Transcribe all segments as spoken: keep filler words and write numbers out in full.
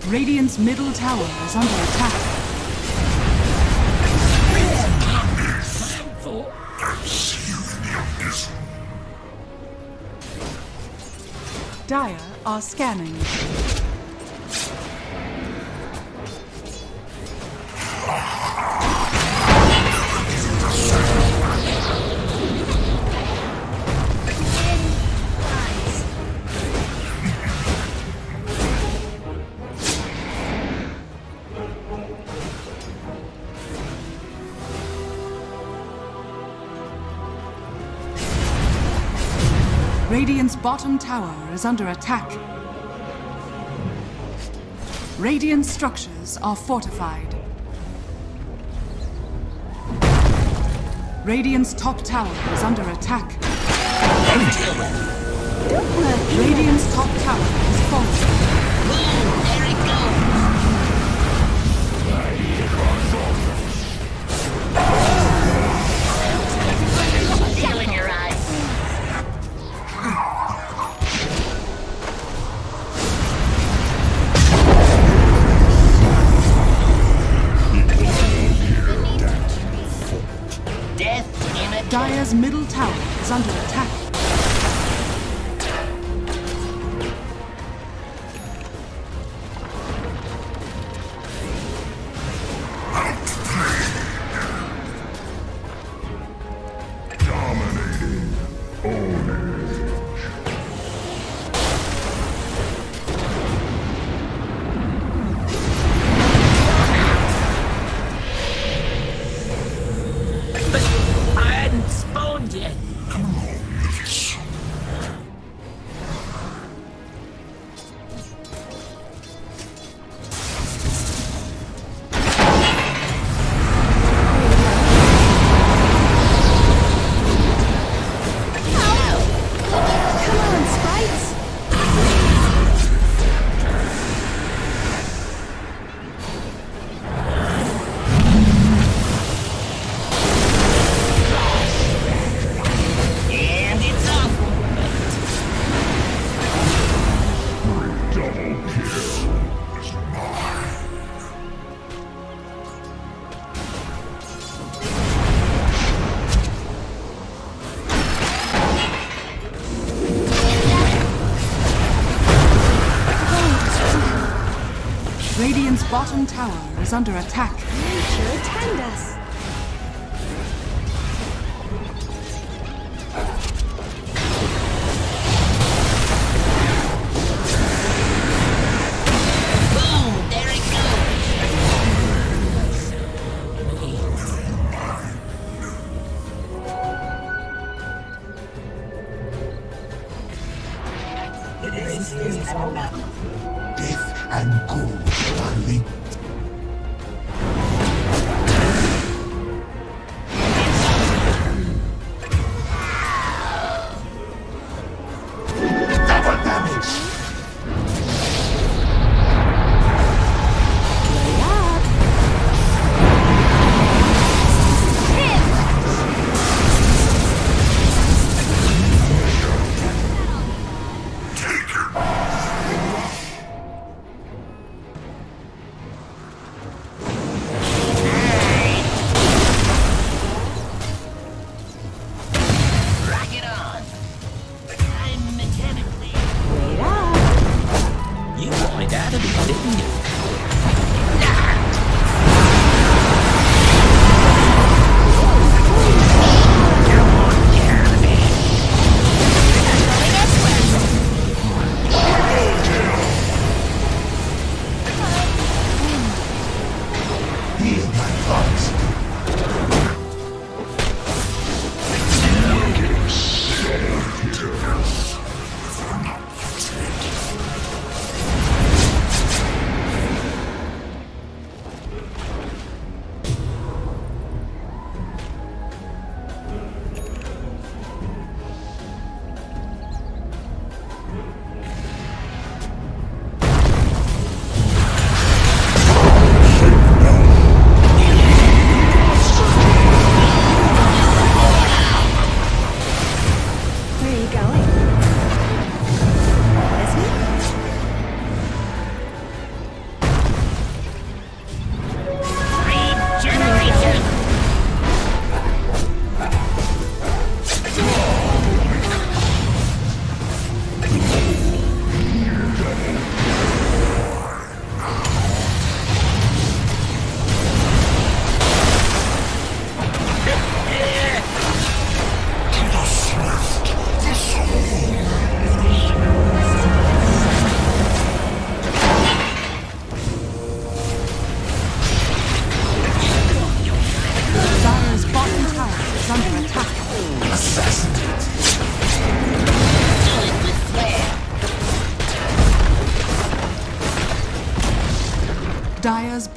Radiant's middle tower is under attack. Dire are scanning. Radiant's bottom tower is under attack. Radiant structures are fortified. Radiant's top tower is under attack. Radiant's top tower is falling. Boom! There it goes! Deal in your eyes. Dire's middle tower is under attack. Dominating ownage. Yet. Come on, little soul. Come on, Spites! Radiant's bottom tower is under attack. Nature attend us. Boom! There it goes. This is all about Death and gold are linked. Double damage! Play up.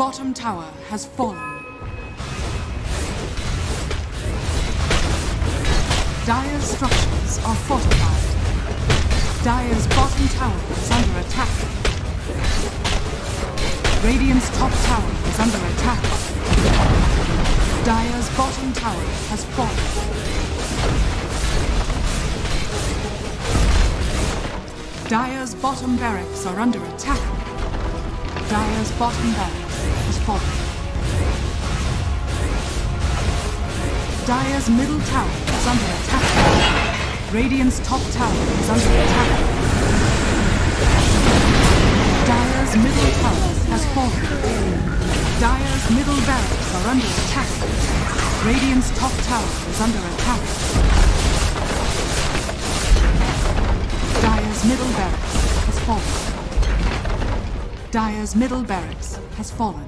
bottom tower has fallen. Dire's structures are fortified. Dire's bottom tower is under attack. Radiant's top tower is under attack. Dire's bottom tower has fallen. Dire's bottom barracks are under attack. Dire's bottom barracks has fallen. Dire's middle tower is under attack. Radiant's top tower is under attack. Dire's middle tower has fallen. Dire's middle barracks are under attack. Radiant's top tower is under attack. Dire's middle barracks has fallen. Dire's middle barracks has fallen.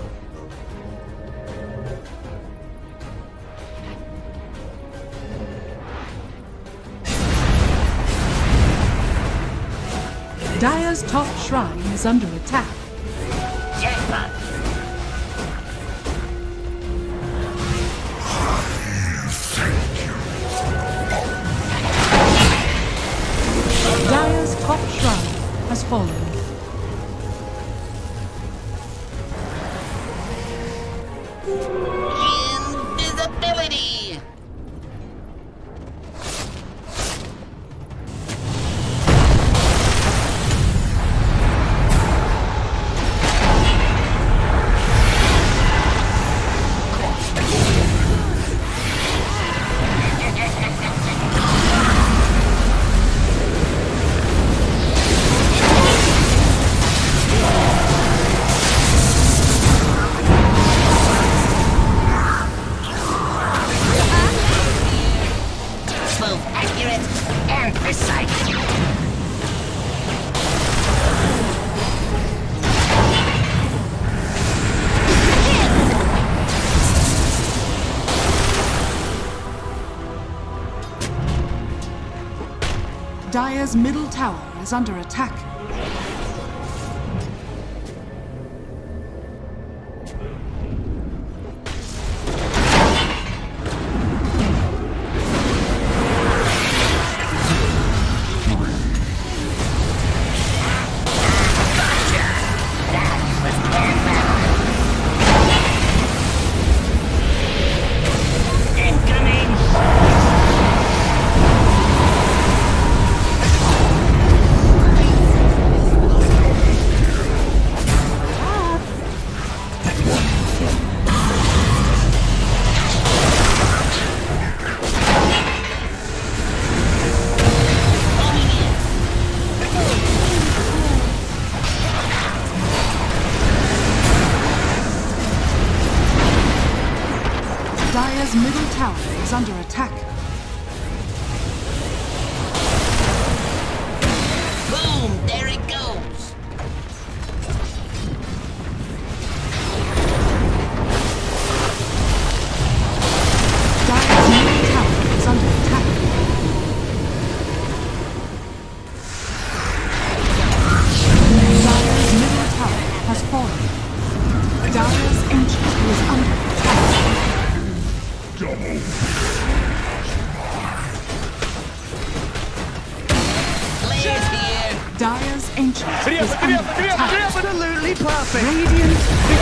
Dire's top shrine is under attack. Jackpot. Dire's top shrine has fallen. Invisibility. Dire's middle tower is under attack. Dire's middle tower is under attack. Boom! There it goes. Dire's middle tower is under attack. Dire's middle tower has fallen. Dire's ancient is under attack. Double. Players here. Dire's ancient is Giddy up, under giddy up, giddy up, attack. giddy up. Absolutely perfect. Radiant victory.